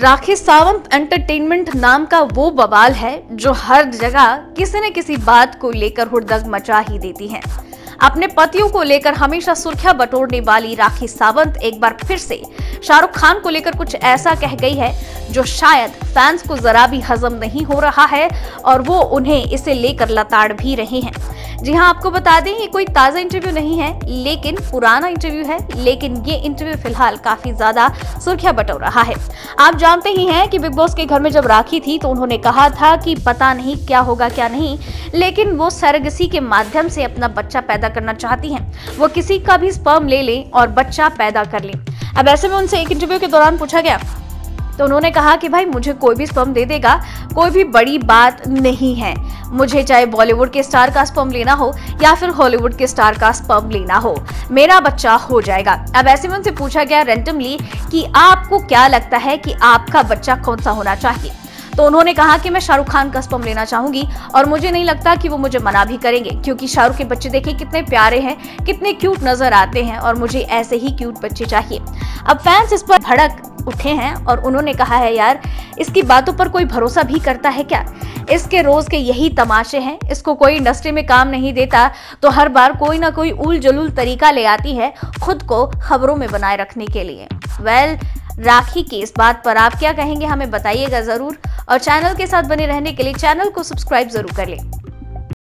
Rakhi Sawant entertainment नाम का वो बवाल है जो हर जगह किसी न किसी बात को लेकर हुड़दंग मचा ही देती है। अपने पतियों को लेकर हमेशा सुर्खियां बटोरने वाली राखी सावंत एक बार फिर से शाहरुख खान को लेकर कुछ ऐसा कह गई है जो शायद फैंस को जरा भी हजम नहीं हो रहा है और वो उन्हें इसे लेकर लताड़ भी रहे हैं। जी हां, आपको बता दें ये कोई ताजा इंटरव्यू नहीं है, लेकिन पुराना इंटरव्यू है, लेकिन ये इंटरव्यू फिलहाल काफी ज्यादा सुर्खियां बटोर रहा है। आप जानते ही हैं कि बिग बॉस के घर में जब राखी थी तो उन्होंने कहा था कि पता नहीं क्या होगा क्या नहीं, लेकिन वो सरगसी के माध्यम से अपना बच्चा पैदा करना चाहती हैं। वो किसी का भी स्पर्म ले लें और बच्चा पैदा कर लें। अब ऐसे में उनसे एक इंटरव्यू के दौरान पूछा गया तो उन्होंने कहा कि भाई मुझे कोई भी स्पर्म दे देगा, कोई भी बड़ी बात नहीं है। मुझे चाहे बॉलीवुड के स्टार का स्पर्म लेना हो या फिर हॉलीवुड के स्टार का स्पर्म लेना हो, मेरा बच्चा हो जाएगा। अब ऐसे में उनसे पूछा गया रैंडमली कि आपको क्या लगता है कि आपका बच्चा कौन सा होना चाहिए, तो उन्होंने कहा कि मैं शाहरुख खान का स्पर्म लेना चाहूंगी और मुझे नहीं लगता कि वो मुझे मना भी करेंगे, क्योंकि शाहरुख के बच्चे देखिए कितने प्यारे हैं, कितने क्यूट नजर आते हैं और मुझे ऐसे ही क्यूट बच्चे चाहिए। अब फैंस इस पर भड़क उठे हैं और उन्होंने कहा है यार इसकी बातों पर कोई भरोसा भी करता है क्या? इसके रोज के यही तमाशे हैं, इसको कोई इंडस्ट्री में काम नहीं देता तो हर बार कोई ना कोई उल जलूल तरीका ले आती है खुद को खबरों में बनाए रखने के लिए। राखी की इस बात पर आप क्या कहेंगे, हमें बताइएगा जरूर और चैनल के साथ बने रहने के लिए चैनल को सब्सक्राइब जरूर कर लें।